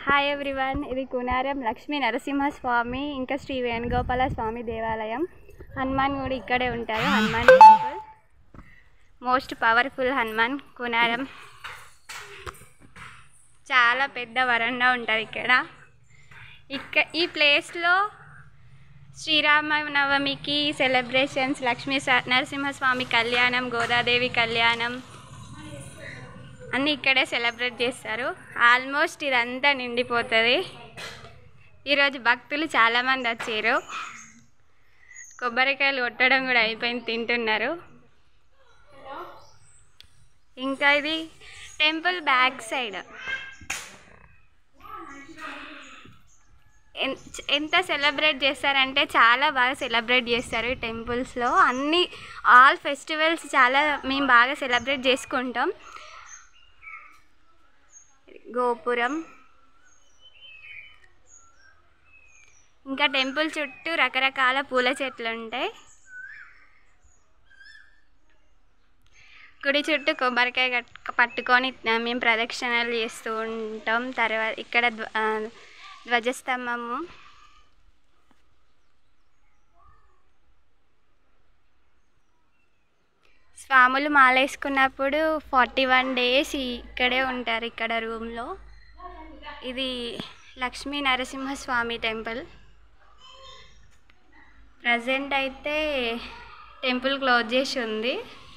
Hi everyone, ఇది కునారం లక్ష్మీనరసింహ స్వామి ఇంకా Shri venugopala స్వామి దేవాలయం. హనుమాన్ గుడి ఇక్కడే ఉంటారు. Hanuman temple, most powerful Hanuman కునారం. చాలా పెద్ద వరండా ఉంటుంది ఇక్కడ. ఈ ప్లేస్లో శ్రీరామనవమికి సెలబ్రేషన్స్, లక్ష్మీ నరసింహస్వామి కళ్యాణం, గోదాదేవి కళ్యాణం అన్నీ ఇక్కడే సెలబ్రేట్ చేస్తారు. ఆల్మోస్ట్ ఇదంతా నిండిపోతుంది. ఈరోజు భక్తులు చాలామంది వచ్చారు. కొబ్బరికాయలు కొట్టడం కూడా అయిపోయింది, తింటున్నారు. ఇంకా ఇది టెంపుల్ బ్యాక్ సైడ్ ఎంత సెలబ్రేట్ చేస్తారంటే చాలా బాగా సెలబ్రేట్ చేస్తారు. ఈ టెంపుల్స్లో ఆల్ ఫెస్టివల్స్ మేము బాగా సెలబ్రేట్ చేసుకుంటాం. గోపురం, ఇంకా టెంపుల్ చుట్టూ రకరకాల పూల చెట్లు ఉంటాయి. గుడి చుట్టూ కొబ్బరికాయ పట్టుకొని మేము ప్రదక్షిణలు చేస్తూ ఉంటాం. తర్వాత ఇక్కడ ధ్వజస్తంభము, స్వాములు మాలేసుకున్నప్పుడు 41 days ఇక్కడే ఉంటారు, ఇక్కడ రూమ్లో. ఇది లక్ష్మీ నరసింహస్వామి టెంపుల్. ప్రజెంట్ అయితే టెంపుల్ క్లోజ్ చేసి ఉంది.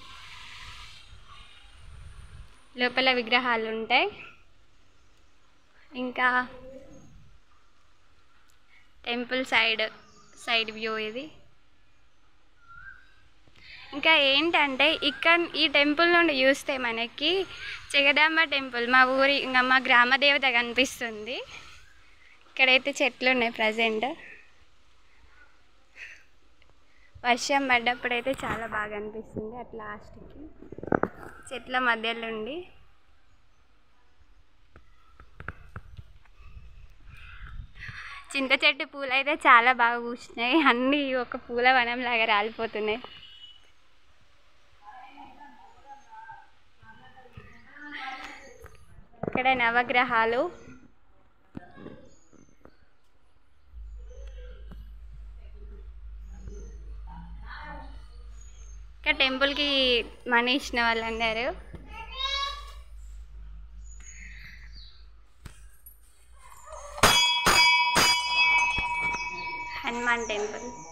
లోపల విగ్రహాలు ఉంటాయి. ఇంకా టెంపుల్ సైడ్ వ్యూ ఇది. ఇంకా ఏంటంటే ఈ టెంపుల్ నుండి చూస్తే మనకి జగదాంబ టెంపుల్, మా గ్రామ దేవత కనిపిస్తుంది. ఇక్కడైతే చెట్లు ఉన్నాయి. ప్రజెంట్ వర్షం పడ్డప్పుడైతే చాలా బాగా అనిపిస్తుంది. అట్లా లాస్ట్కి చెట్ల మధ్యలో ఉండి చింత చెట్టు పూలు అయితే చాలా బాగా పూసినాయి. అన్నీ ఒక పూల వనం లాగా రాలిపోతున్నాయి. ఇక్కడ నవగ్రహాలు, ఇక్కడ టెంపుల్కి మనీ ఇచ్చిన వాళ్ళందరూ. హనుమాన్ టెంపుల్.